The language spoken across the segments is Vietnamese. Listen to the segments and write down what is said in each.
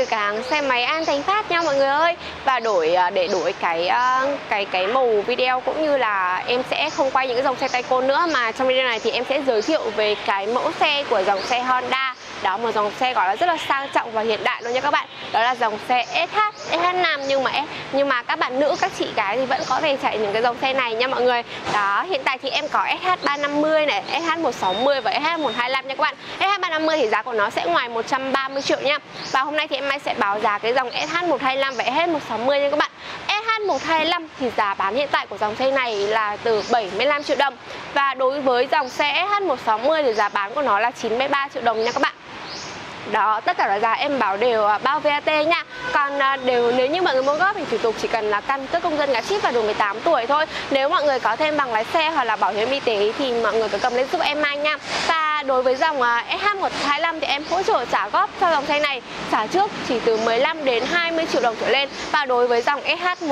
từ cửa hàng xe máy An Thành Phát nha mọi người ơi. Và để đổi cái màu video cũng như là em sẽ không quay những cái dòng xe tay côn nữa, mà trong video này thì em sẽ giới thiệu về cái mẫu xe của dòng xe Honda. Đó, một dòng xe gọi là rất là sang trọng và hiện đại luôn nha các bạn. Đó là dòng xe SH nam, nhưng mà các bạn nữ, các chị gái thì vẫn có thể chạy những cái dòng xe này nha mọi người. Đó, hiện tại thì em có SH350 này, SH160 và SH125 nha các bạn. SH350 thì giá của nó sẽ ngoài 130 triệu nha. Và hôm nay thì em sẽ báo giá cái dòng SH125 và SH160 nha các bạn. SH125 thì giá bán hiện tại của dòng xe này là từ 75 triệu đồng. Và đối với dòng xe SH160 thì giá bán của nó là 93 triệu đồng nha các bạn. Đó, tất cả là giá em báo đều bao VAT nha. Còn nếu như mọi người mua góp thì thủ tục chỉ cần là căn cước công dân, gắn chip và đủ 18 tuổi thôi. Nếu mọi người có thêm bằng lái xe hoặc là bảo hiểm y tế thì mọi người cứ cầm lên giúp em anh nha. Và đối với dòng SH125 thì em hỗ trợ trả góp cho dòng xe này, trả trước chỉ từ 15 đến 20 triệu đồng trở lên. Và đối với dòng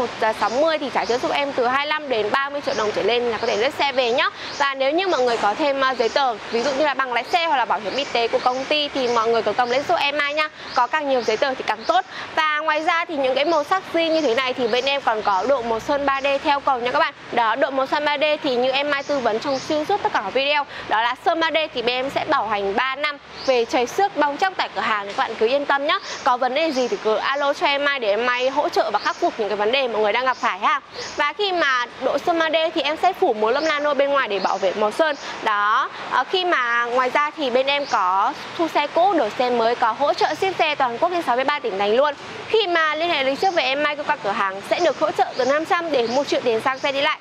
SH160 thì trả trước giúp em từ 25 đến 30 triệu đồng trở lên là có thể lấy xe về nhá. Và nếu như mọi người có thêm giấy tờ, ví dụ như là bằng lái xe hoặc là bảo hiểm y tế của công ty thì mọi người cứ cầm lên giúp em ai nha. Có càng nhiều giấy tờ thì càng tốt. Và ngoài ra thì những cái màu sắc zin như thế này thì bên em còn có độ màu sơn 3D theo cầu nha các bạn. Đó, độ màu sơn 3D thì như em tư vấn trong xuyên suốt tất cả các video, đó là sơn 3D thì bên em sẽ bảo hành 3 năm về chảy xước, bong chóc tại cửa hàng, các bạn cứ yên tâm nhá. Có vấn đề gì thì cứ alo cho em để em hỗ trợ và khắc phục những cái vấn đề mọi người đang gặp phải ha. Và khi mà độ sơn 3D thì em sẽ phủ mối lâm nano bên ngoài để bảo vệ màu sơn. Đó, khi mà ngoài ra thì bên em có thu xe cũ, đổi xe mới, có hỗ trợ ship xe toàn quốc trên 63 tỉnh thành luôn. Khi mà liên hệ lịch trước với em cơ quan cửa hàng sẽ được hỗ trợ từ 500 đến 1 triệu tiền xăng xe đi lại.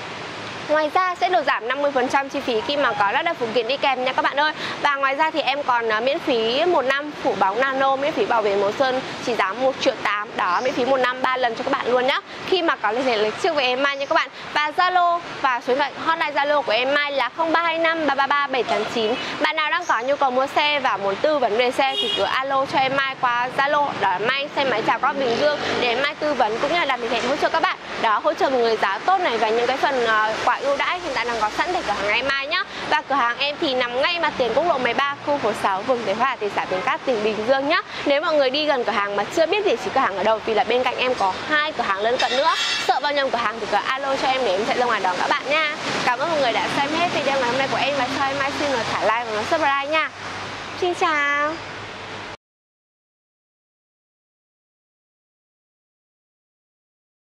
Ngoài ra sẽ được giảm 50% chi phí khi mà có lắp đặt phụ kiện đi kèm nha các bạn ơi. Và ngoài ra thì em còn miễn phí 1 năm phủ bóng nano, miễn phí bảo vệ màu sơn chỉ giá 1,8 triệu. Đó, miễn phí 1 năm 3 lần cho các bạn luôn nhá. Khi mà có liên hệ lịch trước với em nha các bạn. Và Zalo và số điện thoại hotline Zalo của em là 0325 333 789. Bạn nào đang có nhu cầu mua xe và muốn tư vấn về xe thì cứ alo cho em qua Zalo. Đó là Mai Xe Máy Chào Góp Bình Dương để em tư vấn cũng như là đặt lịch hẹn hỗ trợ các bạn. Đó, hỗ trợ một người giá tốt này và những cái phần quà ưu đãi hiện tại đang có sẵn tại cửa hàng em nhá. Và cửa hàng em thì nằm ngay mặt tiền quốc lộ 13, khu phố 6, phường Thới Hòa, thị xã Bến Cát, tỉnh Bình Dương nhá. Nếu mọi người đi gần cửa hàng mà chưa biết địa chỉ cửa hàng ở đâu vì là bên cạnh em có 2 cửa hàng lân cận nữa, sợ vào nhầm cửa hàng thì cứ alo cho em để em sẽ ra ngoài đón các bạn nha. Cảm ơn mọi người đã xem hết video ngày hôm nay của em và cho em xin là thả like và subscribe nha. Xin chào.